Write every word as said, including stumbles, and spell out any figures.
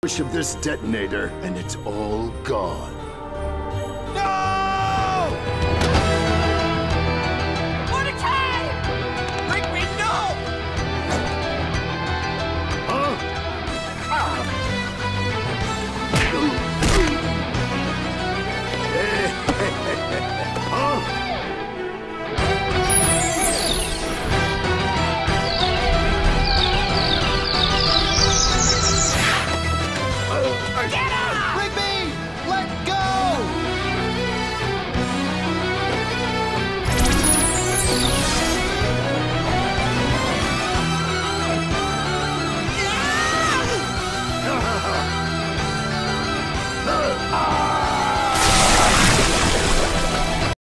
Push of this detonator, and it's all gone. No!